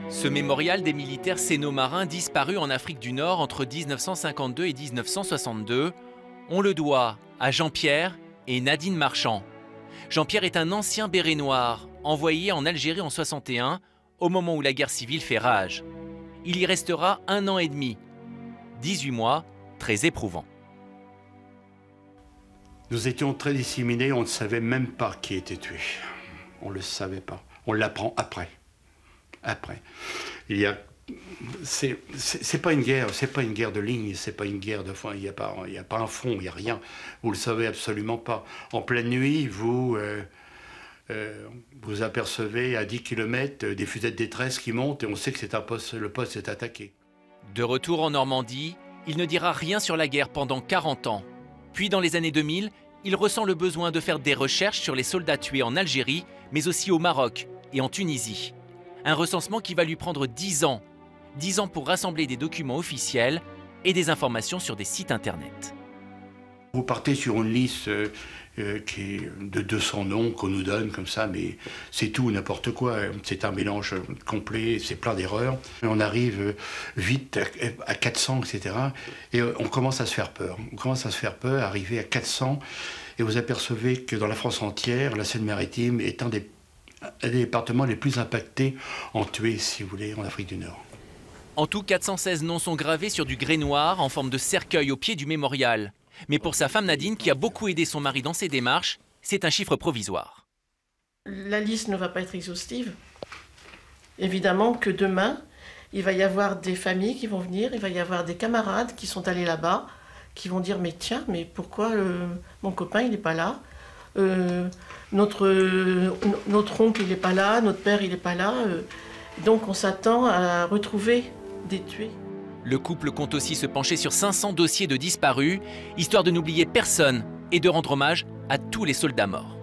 Ce mémorial des militaires cénomarins disparus en Afrique du Nord entre 1952 et 1962, on le doit à Jean-Pierre et Nadine Marchand. Jean-Pierre est un ancien béret noir, envoyé en Algérie en 61, au moment où la guerre civile fait rage. Il y restera 1 an et demi, 18 mois très éprouvants. Nous étions très disséminés, on ne savait même pas qui était tué. On ne le savait pas. On l'apprend après. Après. C'est pas une guerre, c'est pas une guerre de ligne, c'est pas une guerre de fond, il n'y a pas un front, il n'y a rien. Vous le savez absolument pas. En pleine nuit, vous apercevez à 10 km des fusées de détresse qui montent et on sait que le poste est attaqué. De retour en Normandie, il ne dira rien sur la guerre pendant 40 ans. Puis dans les années 2000, il ressent le besoin de faire des recherches sur les soldats tués en Algérie, mais aussi au Maroc et en Tunisie. Un recensement qui va lui prendre 10 ans. 10 ans pour rassembler des documents officiels et des informations sur des sites internet. Vous partez sur une liste qui est de 200 noms qu'on nous donne comme ça, mais c'est tout, n'importe quoi. C'est un mélange complet, c'est plein d'erreurs. On arrive vite à 400, etc. Et on commence à se faire peur. On commence à se faire peur, arriver à 400, et vous apercevez que dans la France entière, la Seine-Maritime est un des départements les plus impactés en tués, si vous voulez, en Afrique du Nord. En tout, 416 noms sont gravés sur du grès noir en forme de cercueil au pied du mémorial. Mais pour sa femme Nadine, qui a beaucoup aidé son mari dans ses démarches, c'est un chiffre provisoire. La liste ne va pas être exhaustive. Évidemment que demain, il va y avoir des familles qui vont venir, il va y avoir des camarades qui sont allés là-bas, qui vont dire « mais tiens, mais pourquoi mon copain il n'est pas là notre oncle il n'est pas là, notre père il n'est pas là ». Donc on s'attend à retrouver des tués. Le couple compte aussi se pencher sur 500 dossiers de disparus, histoire de n'oublier personne et de rendre hommage à tous les soldats morts.